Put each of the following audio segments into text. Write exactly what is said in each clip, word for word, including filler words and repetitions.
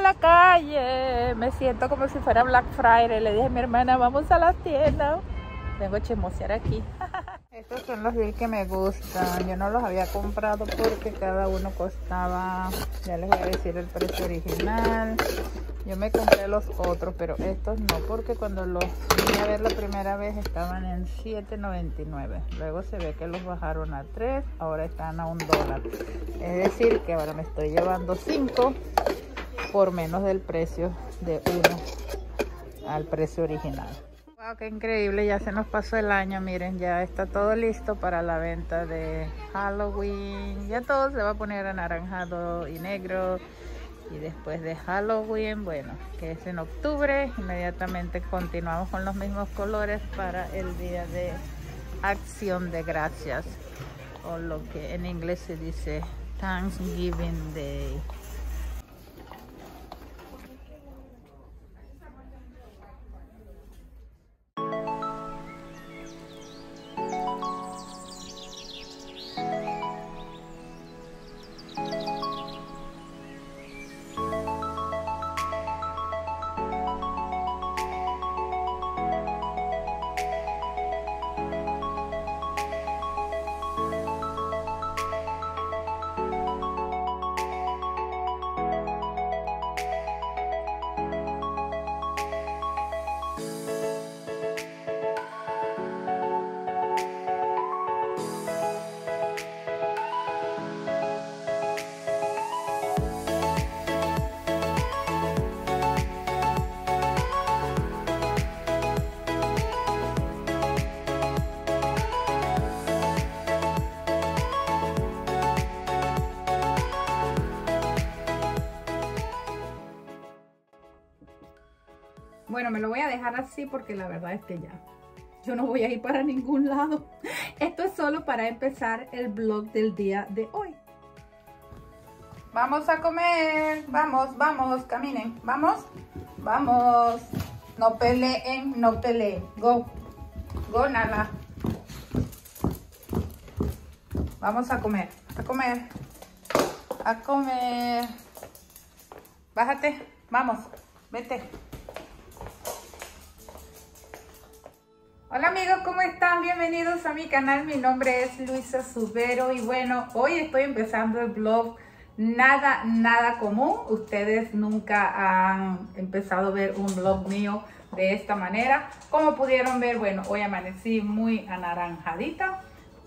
la calle. Me siento como si fuera Black Friday. Le dije a mi hermana, vamos a la tienda. Vengo a chismosear aquí. Estos son los bills que me gustan. Yo no los había comprado porque cada uno costaba, ya les voy a decir el precio original. Yo me compré los otros, pero estos no, porque cuando los vine a ver la primera vez estaban en siete noventa y nueve. Luego se ve que los bajaron a tres, ahora están a un dólar. Es decir, que ahora me estoy llevando cinco por menos del precio de uno al precio original. Wow, qué increíble, ya se nos pasó el año, miren, ya está todo listo para la venta de Halloween. Ya todo se va a poner anaranjado y negro. Y después de Halloween, bueno, que es en octubre, inmediatamente continuamos con los mismos colores para el día de Acción de Gracias, o lo que en inglés se dice Thanksgiving Day. Bueno, me lo voy a dejar así porque la verdad es que ya yo no voy a ir para ningún lado. Esto es solo para empezar el vlog del día de hoy. Vamos a comer. Vamos, vamos, caminen. Vamos, vamos. No peleen, no peleen. Go, go, Nala. Vamos a comer, a comer, a comer. Bájate, vamos, vete. Hola amigos, ¿cómo están? Bienvenidos a mi canal. Mi nombre es Luisa Subero y bueno, hoy estoy empezando el vlog nada, nada común. Ustedes nunca han empezado a ver un vlog mío de esta manera. Como pudieron ver, bueno, hoy amanecí muy anaranjadita.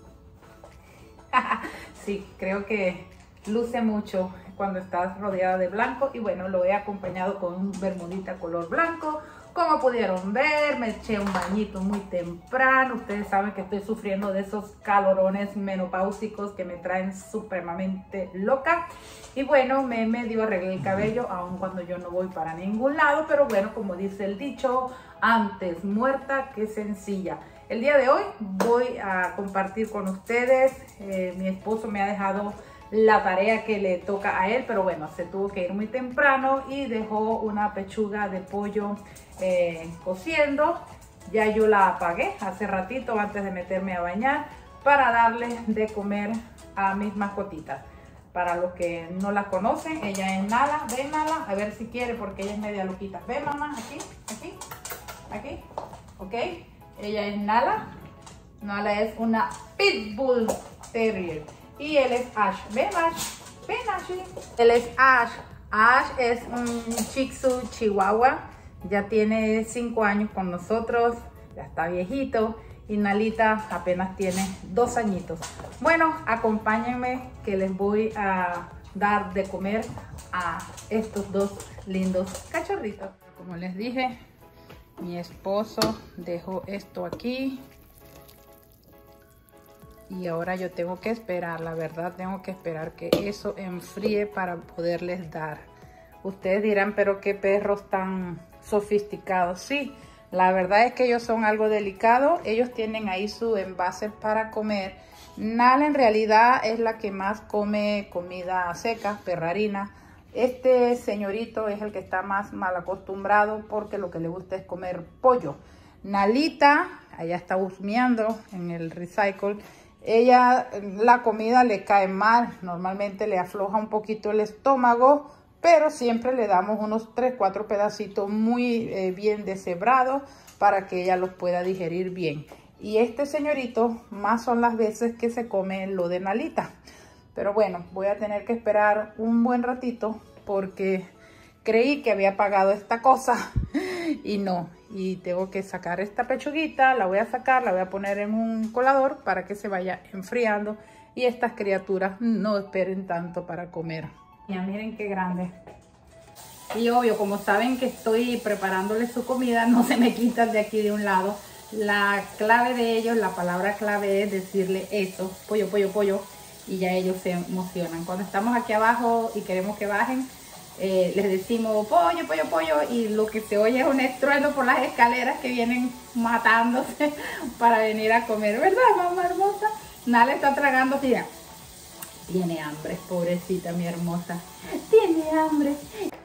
Sí, creo que luce mucho cuando estás rodeada de blanco y bueno, lo he acompañado con un bermudita color blanco. Como pudieron ver, me eché un bañito muy temprano. Ustedes saben que estoy sufriendo de esos calorones menopáusicos que me traen supremamente loca. Y bueno, me medio arreglé el cabello, aun cuando yo no voy para ningún lado. Pero bueno, como dice el dicho, antes muerta que sencilla. El día de hoy voy a compartir con ustedes. Eh, mi esposo me ha dejado la tarea que le toca a él, pero bueno, se tuvo que ir muy temprano y dejó una pechuga de pollo eh, cociendo. Ya yo la apagué hace ratito antes de meterme a bañar para darle de comer a mis mascotitas. Para los que no la conocen, ella es Nala. Ven, Nala, a ver si quiere porque ella es media loquita. Ven, mamá, aquí, aquí, aquí, ok. Ella es Nala. Nala es una Pitbull Terrier. Y él es Ash. Ven, Ash. Ven, Ashley. Él es Ash. Ash es un Shih Tzu Chihuahua. Ya tiene cinco años con nosotros. Ya está viejito. Y Nalita apenas tiene dos añitos. Bueno, acompáñenme que les voy a dar de comer a estos dos lindos cachorritos. Como les dije, mi esposo dejó esto aquí. Y ahora yo tengo que esperar, la verdad tengo que esperar que eso enfríe para poderles dar. Ustedes dirán, pero qué perros tan sofisticados. Sí, la verdad es que ellos son algo delicados. Ellos tienen ahí su envase para comer. Nala en realidad es la que más come comida seca, perrarina. Este señorito es el que está más mal acostumbrado porque lo que le gusta es comer pollo. Nalita, allá está husmeando en el recycle. Ella, la comida le cae mal, normalmente le afloja un poquito el estómago, pero siempre le damos unos tres, cuatro pedacitos muy eh, bien deshebrados para que ella los pueda digerir bien. Y este señorito más son las veces que se come lo de Nalita. Pero bueno, voy a tener que esperar un buen ratito porque creí que había pagado esta cosa y no. Y tengo que sacar esta pechuguita, la voy a sacar, la voy a poner en un colador para que se vaya enfriando y estas criaturas no esperen tanto para comer. Ya miren qué grande. Y obvio, como saben que estoy preparándole su comida, no se me quitan de aquí de un lado. La clave de ellos, la palabra clave es decirle eso, pollo, pollo, pollo, y ya ellos se emocionan. Cuando estamos aquí abajo y queremos que bajen, eh, les decimos pollo, pollo, pollo, y lo que se oye es un estruendo por las escaleras que vienen matándose para venir a comer, ¿verdad, mamá hermosa? Nala está tragando, mira, tiene hambre, pobrecita mi hermosa, tiene hambre.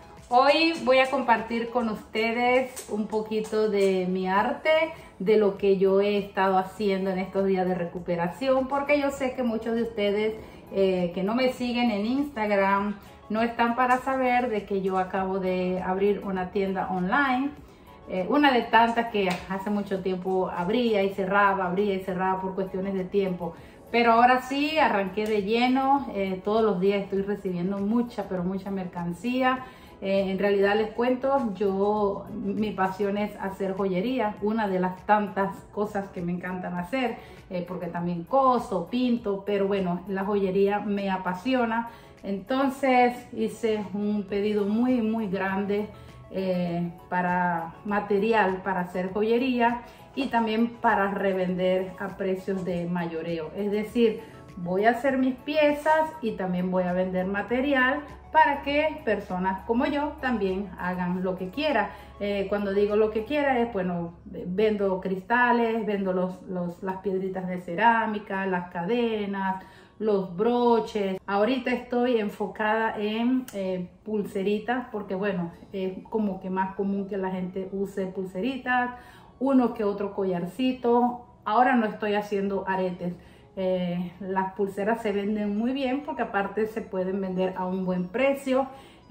Hoy voy a compartir con ustedes un poquito de mi arte, de lo que yo he estado haciendo en estos días de recuperación, porque yo sé que muchos de ustedes eh, que no me siguen en Instagram no están para saber de que yo acabo de abrir una tienda online, eh, una de tantas que hace mucho tiempo abría y cerraba, abría y cerraba por cuestiones de tiempo. Pero ahora sí, arranqué de lleno, eh, todos los días estoy recibiendo mucha, pero mucha mercancía. Eh, en realidad les cuento, yo, mi pasión es hacer joyería, una de las tantas cosas que me encantan hacer, eh, porque también coso, pinto, pero bueno, la joyería me apasiona. Entonces hice un pedido muy, muy grande eh, para material para hacer joyería y también para revender a precios de mayoreo. Es decir, voy a hacer mis piezas y también voy a vender material para que personas como yo también hagan lo que quiera. Eh, cuando digo lo que quiera es, bueno, vendo cristales, vendo los, los, las piedritas de cerámica, las cadenas, los broches. Ahorita estoy enfocada en eh, pulseritas porque, bueno, es como que más común que la gente use pulseritas, uno que otro collarcito. Ahora no estoy haciendo aretes. Eh, las pulseras se venden muy bien porque aparte se pueden vender a un buen precio.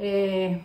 Eh,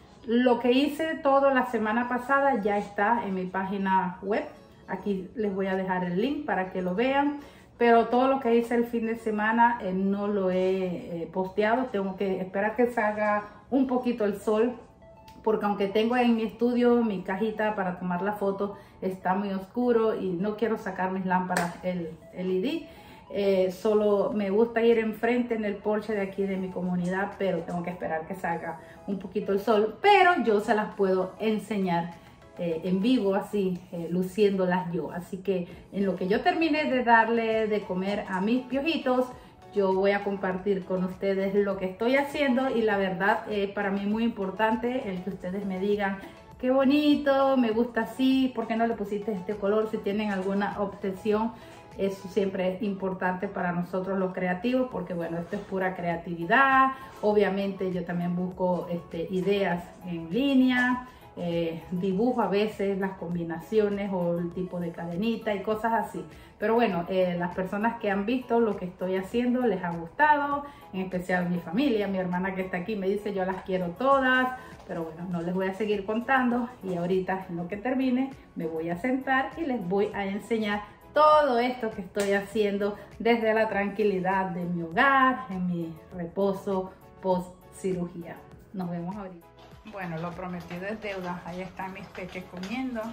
lo que hice toda la semana pasada ya está en mi página web. Aquí les voy a dejar el link para que lo vean. Pero todo lo que hice el fin de semana eh, no lo he eh, posteado. Tengo que esperar que salga un poquito el sol, porque aunque tengo en mi estudio mi cajita para tomar la foto, está muy oscuro y no quiero sacar mis lámparas el L E D. Eh, solo me gusta ir enfrente en el porche de aquí de mi comunidad, pero tengo que esperar que salga un poquito el sol. Pero yo se las puedo enseñar eh, en vivo, así, eh, luciéndolas yo. Así que en lo que yo termine de darle de comer a mis piojitos, yo voy a compartir con ustedes lo que estoy haciendo. Y la verdad, es eh, para mí muy importante el que ustedes me digan qué bonito, me gusta así, ¿por qué no le pusiste este color? Si tienen alguna obsesión. Eso siempre es importante para nosotros los creativos, porque bueno, esto es pura creatividad. Obviamente yo también busco este, ideas en línea, eh, dibujo a veces las combinaciones o el tipo de cadenita y cosas así. Pero bueno, eh, las personas que han visto lo que estoy haciendo les ha gustado, en especial mi familia, mi hermana que está aquí me dice yo las quiero todas. Pero bueno, no les voy a seguir contando y ahorita en lo que termine me voy a sentar y les voy a enseñar todo esto que estoy haciendo desde la tranquilidad de mi hogar, en mi reposo post cirugía. Nos vemos ahorita. Bueno, lo prometido es deuda. Ahí están mis peques comiendo.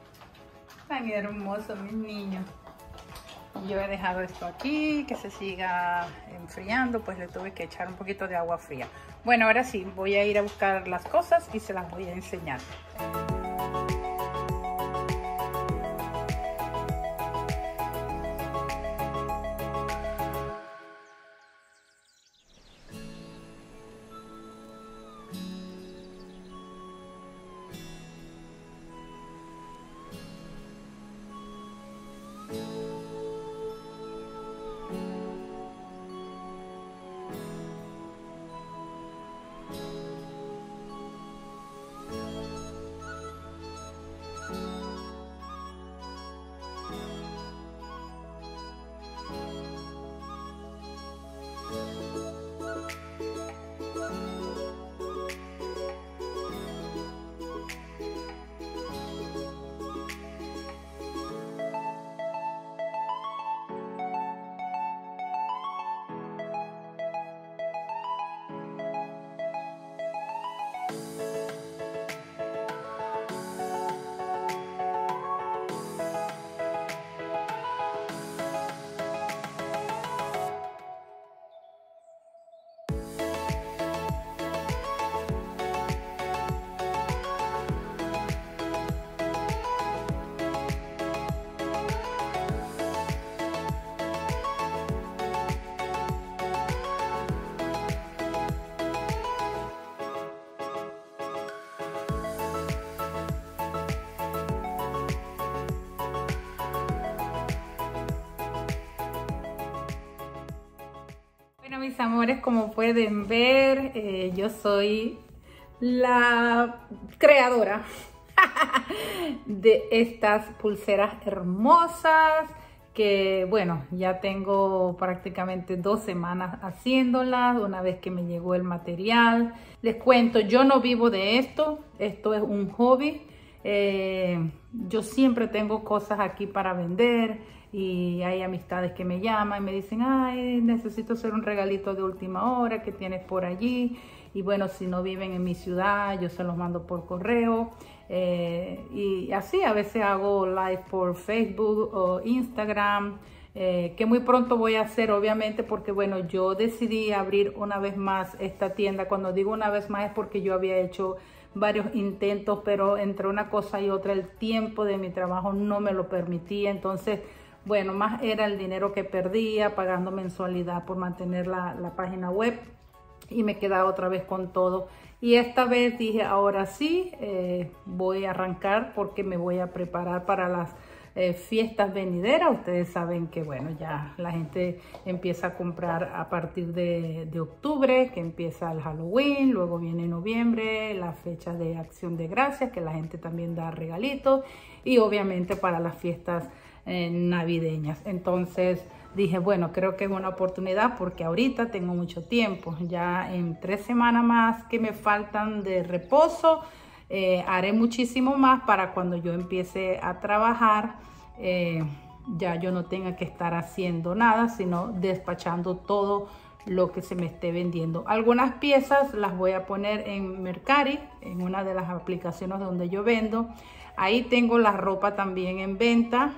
Tan hermosos mis niños. Yo he dejado esto aquí, que se siga enfriando, pues le tuve que echar un poquito de agua fría. Bueno, ahora sí, voy a ir a buscar las cosas y se las voy a enseñar. mis amores, como pueden ver, eh, yo soy la creadora de estas pulseras hermosas que, bueno, ya tengo prácticamente dos semanas haciéndolas una vez que me llegó el material. Les cuento, yo no vivo de esto, esto es un hobby. Eh, yo siempre tengo cosas aquí para vender y hay amistades que me llaman y me dicen, ay, necesito hacer un regalito de última hora que tienes por allí. Y bueno, si no viven en mi ciudad, yo se los mando por correo. Eh, y así a veces hago live por Facebook o Instagram, eh, que muy pronto voy a hacer, obviamente, porque bueno, yo decidí abrir una vez más esta tienda. Cuando digo una vez más es porque yo había hecho varios intentos, pero entre una cosa y otra el tiempo de mi trabajo no me lo permitía. Entonces, bueno, más era el dinero que perdía pagando mensualidad por mantener la, la página web y me quedaba otra vez con todo. Y esta vez dije, ahora sí, eh, voy a arrancar porque me voy a preparar para las eh, fiestas venideras. Ustedes saben que, bueno, ya la gente empieza a comprar a partir de, de octubre, que empieza el Halloween, luego viene noviembre, la fecha de Acción de Gracias, que la gente también da regalitos, y obviamente para las fiestas eh, navideñas. Entonces dije, bueno, creo que es una oportunidad porque ahorita tengo mucho tiempo. Ya en tres semanas más que me faltan de reposo, eh, haré muchísimo más para cuando yo empiece a trabajar, eh, ya yo no tenga que estar haciendo nada, sino despachando todo lo que se me esté vendiendo. Algunas piezas las voy a poner en Mercari, en una de las aplicaciones donde yo vendo. Ahí tengo la ropa también en venta.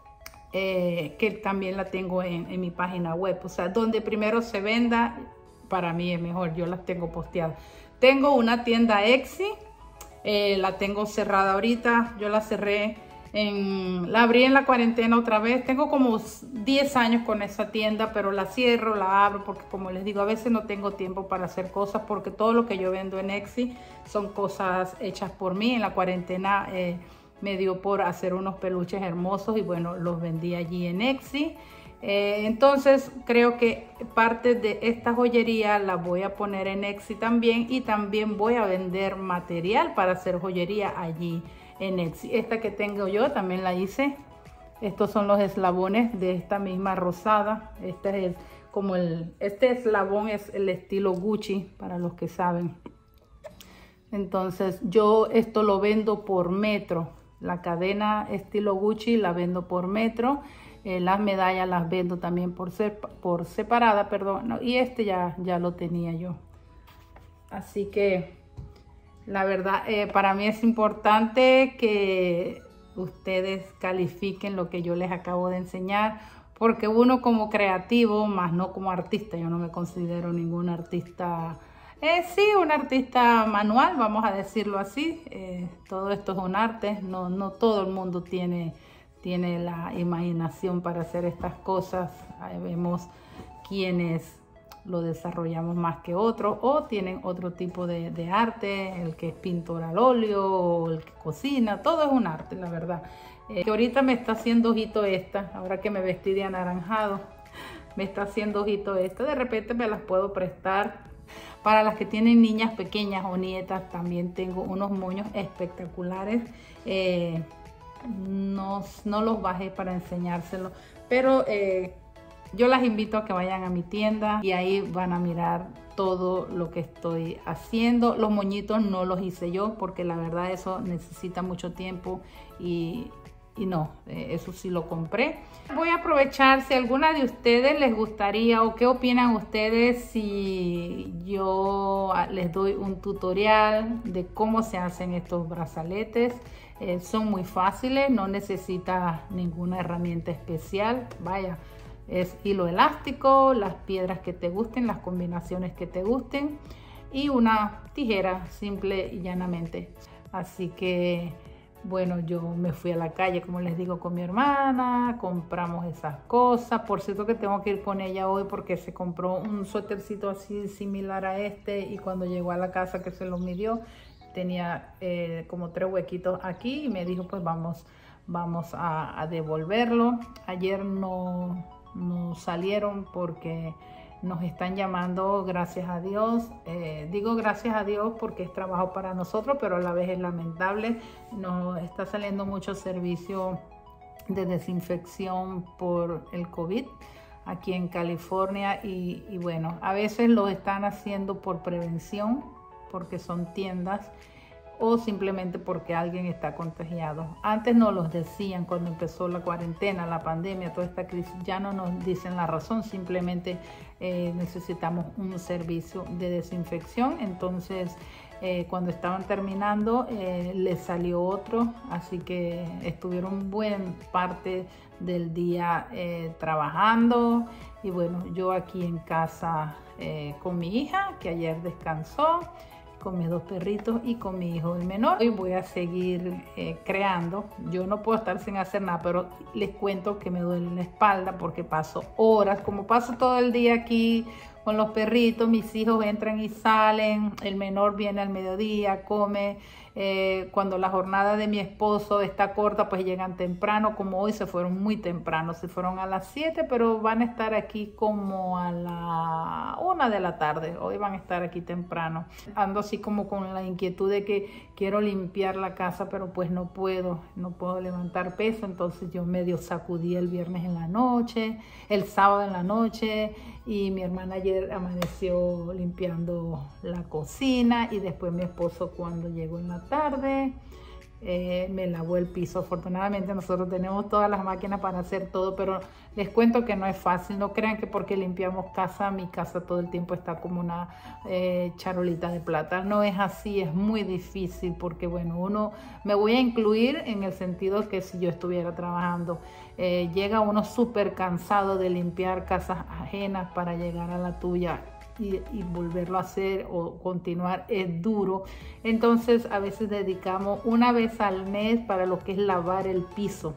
Eh, que también la tengo en, en mi página web, o sea, donde primero se venda, para mí es mejor, yo las tengo posteadas. Tengo una tienda Etsy, eh, la tengo cerrada ahorita, yo la cerré, en, la abrí en la cuarentena otra vez. Tengo como diez años con esa tienda, pero la cierro, la abro, porque como les digo, a veces no tengo tiempo para hacer cosas, porque todo lo que yo vendo en Etsy son cosas hechas por mí. En la cuarentena eh, me dio por hacer unos peluches hermosos y bueno, los vendí allí en Etsy. Eh, entonces creo que parte de esta joyería la voy a poner en Etsy también, y también voy a vender material para hacer joyería allí en Etsy. Esta que tengo yo también la hice. Estos son los eslabones de esta misma rosada. Este es como el, este eslabón es el estilo Gucci, para los que saben. Entonces yo esto lo vendo por metro. La cadena estilo Gucci la vendo por metro. Eh, las medallas las vendo también por, ser, por separada, perdón. No, y este ya, ya lo tenía yo. Así que la verdad, eh, para mí es importante que ustedes califiquen lo que yo les acabo de enseñar. Porque uno como creativo, más no como artista, yo no me considero ningún artista. Eh, sí, un artista manual, vamos a decirlo así. Eh, todo esto es un arte. No, no todo el mundo tiene, tiene la imaginación para hacer estas cosas. Ahí vemos quienes lo desarrollamos más que otros, o tienen otro tipo de, de arte, el que es pintor al óleo, o el que cocina. Todo es un arte, la verdad. Eh, que ahorita me está haciendo ojito esta, ahora que me vestí de anaranjado, me está haciendo ojito esta. De repente me las puedo prestar. Para las que tienen niñas pequeñas o nietas, también tengo unos moños espectaculares. Eh, no, no los bajé para enseñárselos, pero eh, yo las invito a que vayan a mi tienda y ahí van a mirar todo lo que estoy haciendo. Los moñitos no los hice yo porque la verdad eso necesita mucho tiempo y... Y no, eh, eso sí lo compré. Voy a aprovechar si a alguna de ustedes les gustaría o qué opinan ustedes si yo les doy un tutorial de cómo se hacen estos brazaletes. Eh, son muy fáciles, no necesita ninguna herramienta especial. Vaya, es hilo elástico, las piedras que te gusten, las combinaciones que te gusten y una tijera simple y llanamente. Así que... bueno, yo me fui a la calle, como les digo, con mi hermana, compramos esas cosas. Por cierto que tengo que ir con ella hoy porque se compró un suétercito así similar a este y cuando llegó a la casa que se lo midió, tenía eh, como tres huequitos aquí y me dijo pues vamos, vamos a, a devolverlo. Ayer no, no salieron porque nos están llamando, gracias a Dios. Eh, digo gracias a Dios porque es trabajo para nosotros, pero a la vez es lamentable. Nos está saliendo mucho servicio de desinfección por el COVID aquí en California y, y bueno, a veces lo están haciendo por prevención, porque son tiendas, o simplemente porque alguien está contagiado. Antes nos los decían cuando empezó la cuarentena, la pandemia, toda esta crisis, ya no nos dicen la razón, simplemente eh, necesitamos un servicio de desinfección. Entonces eh, cuando estaban terminando eh, les salió otro, así que estuvieron buena parte del día eh, trabajando y bueno, yo aquí en casa eh, con mi hija que ayer descansó, con mis dos perritos y con mi hijo el menor. Hoy voy a seguir eh, creando. Yo no puedo estar sin hacer nada, pero les cuento que me duele la espalda porque paso horas, como paso todo el día aquí con los perritos, mis hijos entran y salen, el menor viene al mediodía, come. Eh, cuando la jornada de mi esposo está corta, pues llegan temprano, como hoy se fueron muy temprano, se fueron a las siete, pero van a estar aquí como a la una de la tarde, hoy van a estar aquí temprano. Ando así como con la inquietud de que quiero limpiar la casa, pero pues no puedo, no puedo levantar peso, entonces yo medio sacudí el viernes en la noche, el sábado en la noche, y mi hermana ayer amaneció limpiando la cocina y después mi esposo cuando llegó en la tarde eh, me lavó el piso. Afortunadamente nosotros tenemos todas las máquinas para hacer todo, pero les cuento que no es fácil. No crean que porque limpiamos casa, mi casa todo el tiempo está como una eh, charolita de plata. No es así, es muy difícil porque bueno, uno, me voy a incluir en el sentido que si yo estuviera trabajando, eh, llega uno súper cansado de limpiar casas ajenas para llegar a la tuya. Y, y volverlo a hacer o continuar es duro. Entonces a veces dedicamos una vez al mes para lo que es lavar el piso,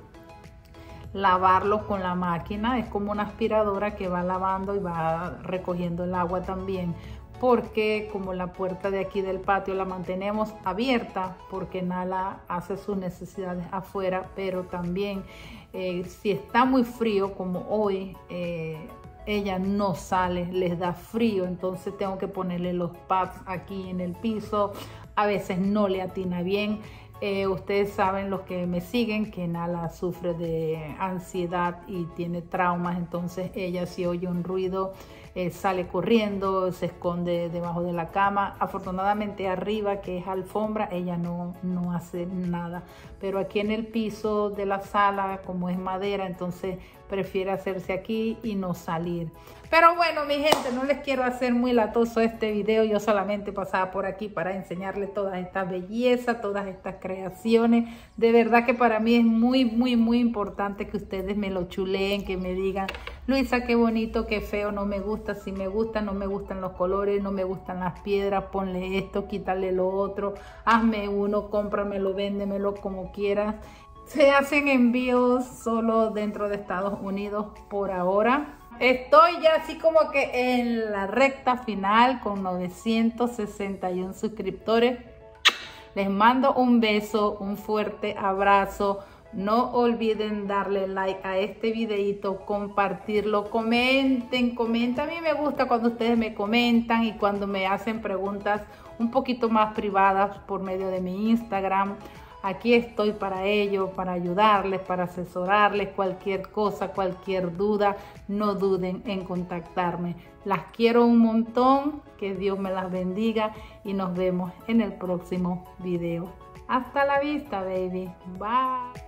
lavarlo con la máquina, es como una aspiradora que va lavando y va recogiendo el agua también, porque como la puerta de aquí del patio la mantenemos abierta porque Nala hace sus necesidades afuera, pero también eh, si está muy frío como hoy, eh, ella no sale, les da frío, entonces tengo que ponerle los pads aquí en el piso, a veces no le atina bien. Eh, ustedes saben, los que me siguen, que Nala sufre de ansiedad y tiene traumas, entonces ella si oye un ruido eh, sale corriendo, se esconde debajo de la cama. Afortunadamente arriba, que es alfombra, ella no, no hace nada, pero aquí en el piso de la sala, como es madera, entonces prefiere hacerse aquí y no salir. Pero bueno, mi gente, no les quiero hacer muy latoso este video. Yo solamente pasaba por aquí para enseñarles todas estas bellezas, todas estas creaciones. De verdad que para mí es muy, muy, muy importante que ustedes me lo chuleen, que me digan, Luisa, qué bonito, qué feo, no me gusta, si me gusta, no me gustan los colores, no me gustan las piedras, ponle esto, quítale lo otro, hazme uno, cómpramelo, véndemelo como quieras. Se hacen envíos solo dentro de Estados Unidos por ahora. Estoy ya así como que en la recta final con novecientos sesenta y uno suscriptores. Les mando un beso, un fuerte abrazo. No olviden darle like a este videito, compartirlo, comenten, comenten. A mí me gusta cuando ustedes me comentan y cuando me hacen preguntas un poquito más privadas por medio de mi Instagram. Aquí estoy para ello, para ayudarles, para asesorarles, cualquier cosa, cualquier duda, no duden en contactarme. Las quiero un montón, que Dios me las bendiga y nos vemos en el próximo video. Hasta la vista, baby. Bye.